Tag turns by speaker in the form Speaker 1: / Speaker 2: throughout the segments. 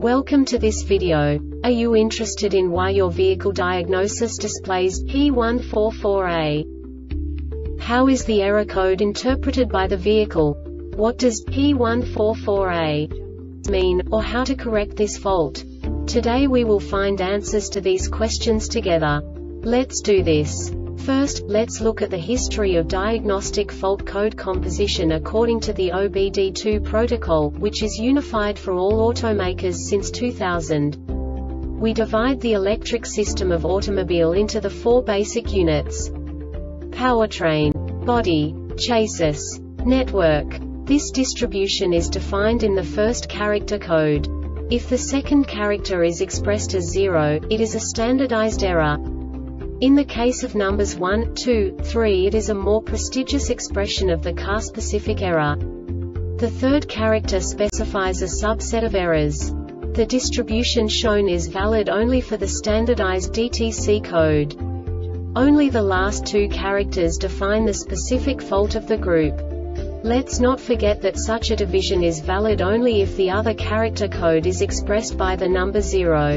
Speaker 1: Welcome to this video. Are you interested in why your vehicle diagnosis displays P144A? How is the error code interpreted by the vehicle? What does P144A mean, or how to correct this fault? Today we will find answers to these questions together. Let's do this. First, let's look at the history of diagnostic fault code composition according to the OBD2 protocol, which is unified for all automakers since 2000. We divide the electric system of automobile into the four basic units: powertrain, body, chassis, network. This distribution is defined in the first character code. If the second character is expressed as 0, it is a standardized error. In the case of numbers 1, 2, 3, it is a more prestigious expression of the car-specific error. The third character specifies a subset of errors. The distribution shown is valid only for the standardized DTC code. Only the last two characters define the specific fault of the group. Let's not forget that such a division is valid only if the other character code is expressed by the number 0.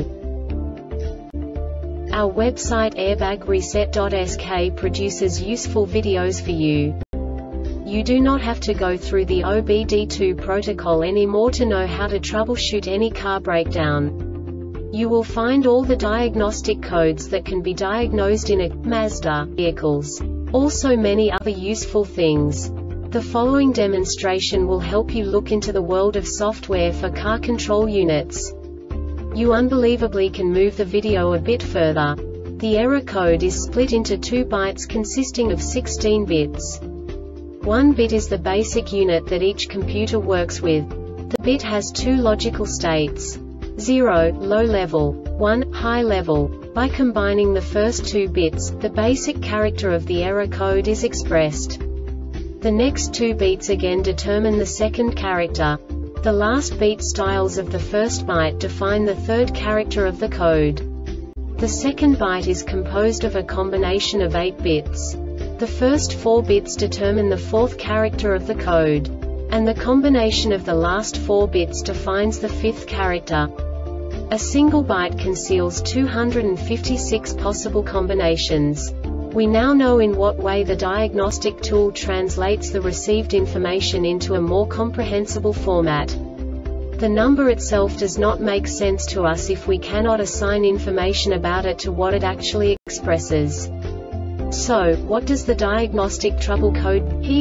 Speaker 1: Our website airbagreset.sk produces useful videos for you. You do not have to go through the OBD2 protocol anymore to know how to troubleshoot any car breakdown. You will find all the diagnostic codes that can be diagnosed in a Mazda vehicles. Also many other useful things. The following demonstration will help you look into the world of software for car control units. You unbelievably can move the video a bit further. The error code is split into 2 bytes consisting of 16 bits. 1 bit is the basic unit that each computer works with. The bit has 2 logical states: 0, low level, 1, high level. By combining the first 2 bits, the basic character of the error code is expressed. The next 2 beats again determine the second character. The last beat styles of the first byte define the third character of the code. The second byte is composed of a combination of 8 bits. The first 4 bits determine the fourth character of the code. And the combination of the last 4 bits defines the fifth character. A single byte conceals 256 possible combinations. We now know in what way the diagnostic tool translates the received information into a more comprehensible format. The number itself does not make sense to us if we cannot assign information about it to what it actually expresses. So, what does the diagnostic trouble code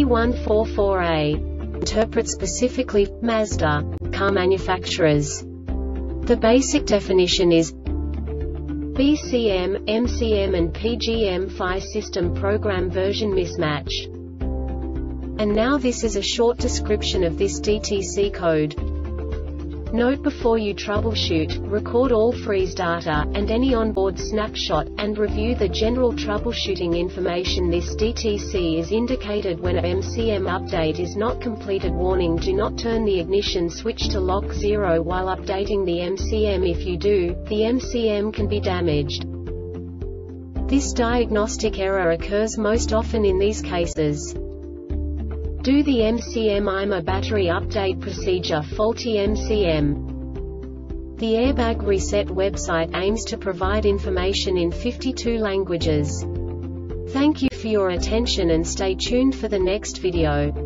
Speaker 1: P144A interpret specifically for Mazda car manufacturers? The basic definition is BCM, MCM and PGM PHY system program version mismatch. And now this is a short description of this DTC code. Note: before you troubleshoot, record all freeze data, and any onboard snapshot, and review the general troubleshooting information. This DTC is indicated when a MCM update is not completed. Warning: do not turn the ignition switch to lock 0 while updating the MCM. If you do, the MCM can be damaged. This diagnostic error occurs most often in these cases: do the MCM IMA battery update procedure, faulty MCM. The Airbag Reset website aims to provide information in 52 languages. Thank you for your attention and stay tuned for the next video.